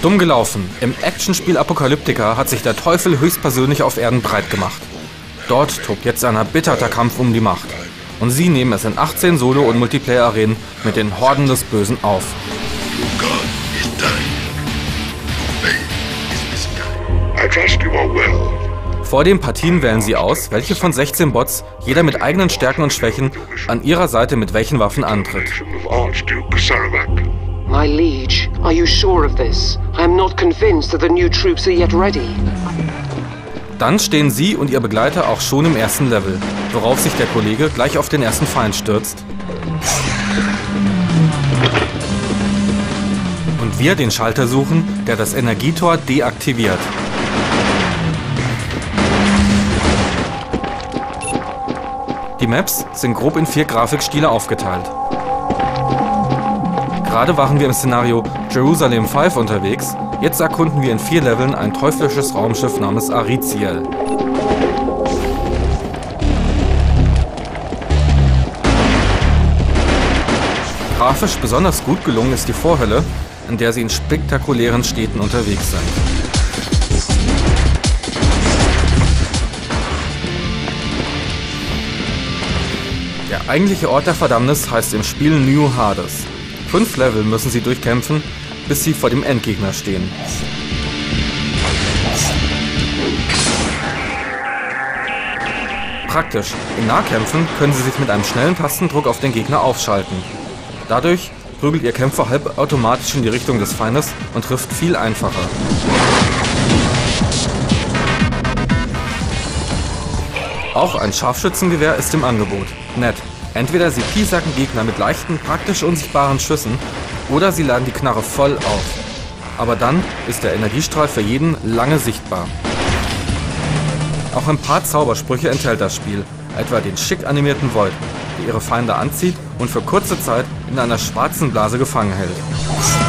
Dumm gelaufen. Im Actionspiel Apocalyptica hat sich der Teufel höchstpersönlich auf Erden breit gemacht. Dort tobt jetzt ein erbitterter Kampf um die Macht. Und sie nehmen es in 18 Solo- und Multiplayer-Arenen mit den Horden des Bösen auf. Vor den Partien wählen sie aus, welche von 16 Bots, jeder mit eigenen Stärken und Schwächen, an ihrer Seite mit welchen Waffen antritt. My liege, are you sure of this? I am not convinced that the new troops are yet ready. Dann stehen sie und ihr Begleiter auch schon im ersten Level, worauf sich der Kollege gleich auf den ersten Feind stürzt. Und wir den Schalter suchen, der das Energietor deaktiviert. Die Maps sind grob in 4 Grafikstile aufgeteilt. Gerade waren wir im Szenario Jerusalem 5 unterwegs, jetzt erkunden wir in 4 Leveln ein teuflisches Raumschiff namens Ariziel. Grafisch besonders gut gelungen ist die Vorhölle, in der sie in spektakulären Städten unterwegs sind. Der eigentliche Ort der Verdammnis heißt im Spiel New Hades. 5 Level müssen sie durchkämpfen, bis sie vor dem Endgegner stehen. Praktisch, in Nahkämpfen können sie sich mit einem schnellen Tastendruck auf den Gegner aufschalten. Dadurch prügelt ihr Kämpfer halbautomatisch in die Richtung des Feindes und trifft viel einfacher. Auch ein Scharfschützengewehr ist im Angebot. Nett. Entweder sie piesacken Gegner mit leichten, praktisch unsichtbaren Schüssen, oder sie laden die Knarre voll auf. Aber dann ist der Energiestrahl für jeden lange sichtbar. Auch ein paar Zaubersprüche enthält das Spiel, etwa den schick animierten Void, der ihre Feinde anzieht und für kurze Zeit in einer schwarzen Blase gefangen hält.